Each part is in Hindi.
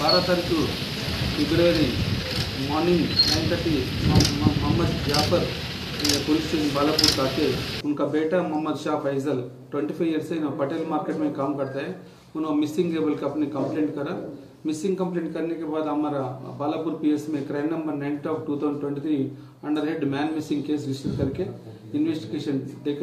12 तारीख फरवरी morning 9:30 Mohammad Jafar police station Balapur काके उनका बेटा मोहम्मद शाह फैजल 25 ईयर्स से पटेल मार्केट में काम करता है। उन्होंने मिसिंग लेवल का अपने कंप्लेंट करा। मिसिंग कंप्लेंट करने के बाद हमारा बालापुर पीएस में crime number 9/2023 under head man missing case register करके इन्वेस्टिगेशन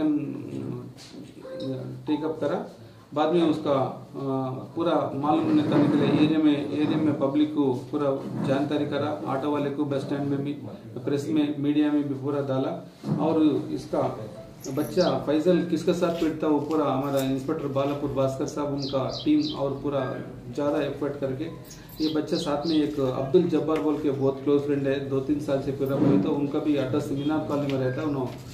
टेकअप करा। बाद में उसका पूरा मालूम करने के लिए एरिया में पब्लिक को पूरा जानकारी करा। ऑटो वाले को बस स्टैंड में भी, प्रेस में, मीडिया में भी पूरा डाला। और इसका बच्चा फैजल किसके साथ पीटता वो पूरा हमारा इंस्पेक्टर बालापुर भास्कर साहब उनका टीम और पूरा ज़्यादा एफर्ट करके ये बच्चा साथ में एक अब्दुल जब्बार बोल के बहुत क्लोज फ्रेंड है, 2-3 साल से पूरा हुए। तो उनका भी एड्रेस मीनार कॉलोनी में रहता है। उन्होंने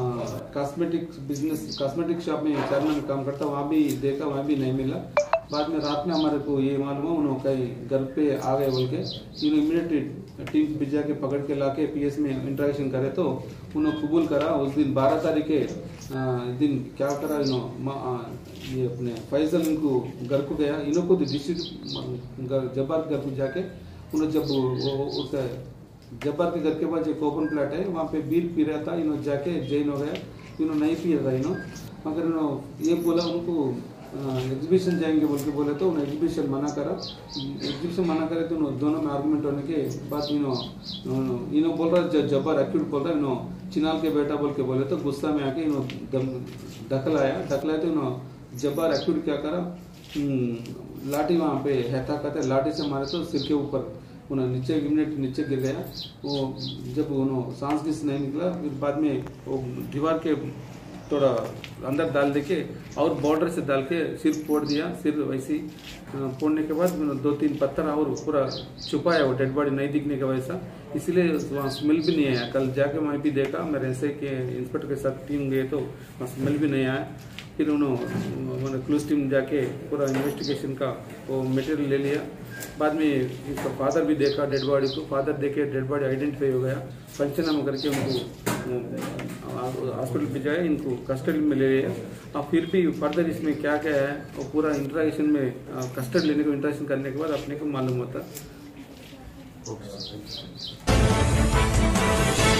कॉस्मेटिक शॉप में चारना में काम करता, वहाँ भी देखा, वहाँ भी नहीं मिला। बाद में रात में हमारे को ये मालूम हुआ उन्होंने कहीं घर पे आ गए बोल के इमीडिएटली टीम भिजा के पकड़ के लाके पीएस में इंटरेक्शन करे। तो उन्होंने कबूल करा। उस दिन 12 तारीख के दिन क्या करा, ये अपने फैजल इनको घर को गया, इन्हों को डिस्ट्रिक्ट जब्बार घर को जाके उन्होंने जब उसका जब्बार के घर के पास एक ओपन प्लाट है, वहाँ पे बीर पी रहा था। इन्होंने जाके जैन हो गया, इन्होंने नहीं पिया था मगर इन्होंने ये बोला उनको एग्जीबिशन जाएंगे बोल के बोले। तो उन्हें एग्जीबिशन मना करा। एग्जीबिशन मना करे तो दोनों में आर्गूमेंट होने के बाद इन्हों बोल रहा जब्बार एक्यूट बोल रहा इन्हों चिनाल के बेटा बोल के बोले। तो गुस्सा में आके इन्हों ढकलाया तो इन्हों जब्बार एक्यूट क्या करा, लाठी वहाँ पे हैता कहते लाठी से मारे तो सिर के ऊपर उन्हें नीचे गिर गया। वो जब उन्होंने सांस भी नहीं निकला, फिर बाद में वो दीवार के थोड़ा अंदर डाल दे के और बॉर्डर से डाल के सिर फोड़ दिया। सिर वैसे फोड़ने के बाद 2-3 पत्थर और पूरा छुपाया, वो डेड बॉडी नहीं दिखने का वैसा, इसलिए वहाँ स्मेल भी नहीं आया। कल जाके मैं भी देखा, मेरे ऐसे के इंस्पेक्टर के साथ टीम गए तो वहाँ स्मेल भी नहीं आया। फिर उन्होंने क्लूज टीम जाके पूरा इन्वेस्टिगेशन का वो मटेरियल ले लिया। बाद में इसका फादर भी देखा डेड बॉडी को, फादर देखे डेड बॉडी आइडेंटिफाई हो गया। पंचनामा करके उनको हॉस्पिटल भिजाया, इनको कस्टडी में ले लिया। और फिर भी फर्दर इसमें क्या क्या है और पूरा इंटरेक्शन में कस्टडी लेने को इंटरेक्शन करने के बाद अपने को मालूम होता।